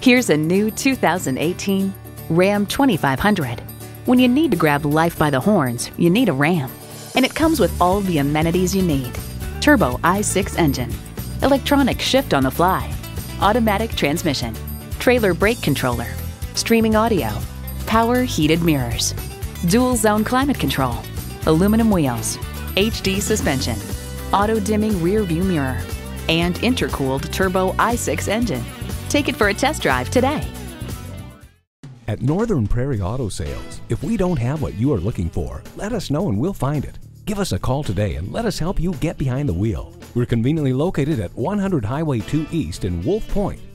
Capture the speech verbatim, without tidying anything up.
Here's a new two thousand eighteen Ram twenty-five hundred. When you need to grab life by the horns, you need a Ram. And it comes with all the amenities you need. Turbo I six engine, electronic shift on the fly, automatic transmission, trailer brake controller, streaming audio, power heated mirrors, dual zone climate control, aluminum wheels, H D suspension, auto dimming rear view mirror, and intercooled turbo I six engine. Take it for a test drive today. At Northern Prairie Auto Sales, if we don't have what you are looking for, let us know and we'll find it. Give us a call today and let us help you get behind the wheel. We're conveniently located at one hundred Highway two East in Wolf Point.